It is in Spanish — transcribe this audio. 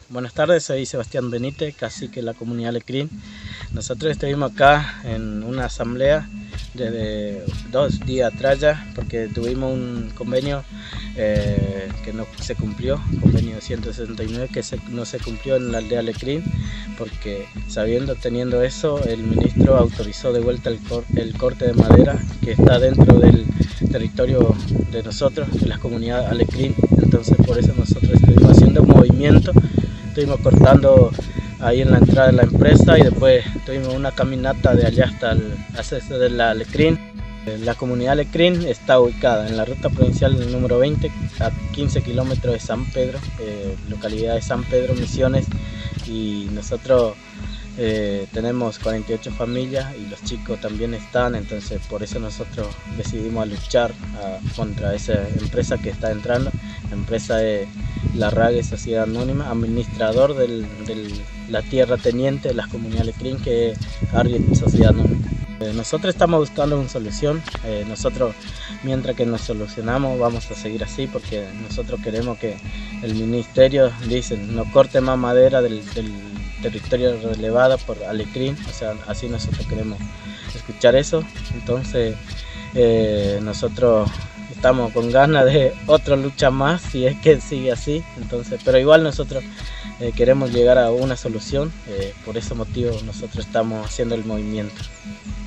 Buenas tardes, soy Sebastián Benítez, cacique de la comunidad Alecrín. Nosotros estuvimos acá en una asamblea desde 2 días atrás ya, porque tuvimos un convenio que no se cumplió, convenio 169 que no se cumplió en la aldea Alecrín, porque teniendo eso, el ministro autorizó de vuelta el corte de madera que está dentro del territorio de nosotros, de la comunidad Alecrín. Entonces por eso nosotros estuvimos haciendo un movimiento, estuvimos cortando ahí en la entrada de la empresa y después tuvimos una caminata de allá hasta el acceso de la Alecrín. La comunidad Alecrín está ubicada en la ruta provincial número 20 a 15 kilómetros de San Pedro, localidad de San Pedro, Misiones, y nosotros tenemos 48 familias y los chicos también están, entonces por eso nosotros decidimos luchar contra esa empresa que está entrando. La empresa de Larrague Sociedad Anónima, administrador de la tierra teniente de las comunidades Alecrín, que es Argent Sociedad Anónima. Nosotros estamos buscando una solución. Nosotros, mientras que nos solucionamos, vamos a seguir así, porque nosotros queremos que el ministerio dice no corte más madera del territorio relevado por Alecrín, o sea, así nosotros queremos escuchar eso. Entonces nosotros estamos con ganas de otra lucha más, si es que sigue así. Entonces, pero igual nosotros queremos llegar a una solución, por ese motivo nosotros estamos haciendo el movimiento.